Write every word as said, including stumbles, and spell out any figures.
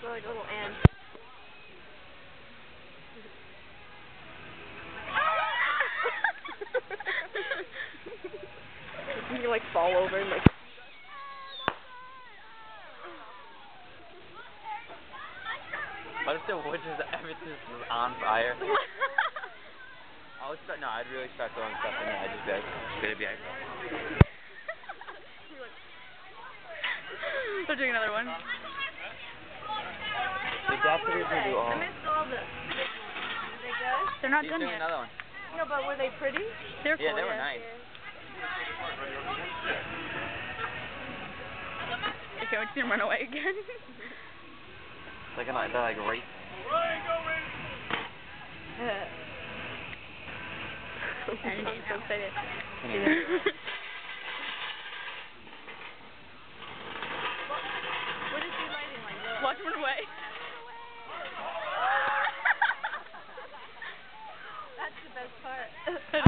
They're like little ants. You like fall over and like. What if the woods is everything is on fire? I would start. No, I'd really start throwing stuff in there. I'd just be like, could it be ice? They're doing another one. The deputies will do all. I missed all the. Were they good? They're not He's done doing yet. another one. No, but were they pretty? They're Yeah, cool, they were yeah. nice. I can't wait to see him run away again. Like, they're like racing. And I'm so excited. What is he lighting like? Watch him run away. That's the best part.